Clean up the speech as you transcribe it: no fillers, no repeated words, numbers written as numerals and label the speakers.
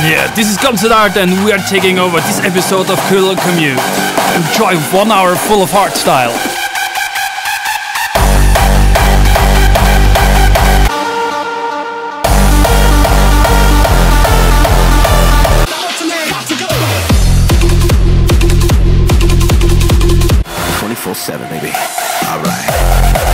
Speaker 1: Yeah, this is Concert Art and we are taking over this episode of Killer Commute. Enjoy 1 hour full of hardstyle.
Speaker 2: Seven, baby. All right.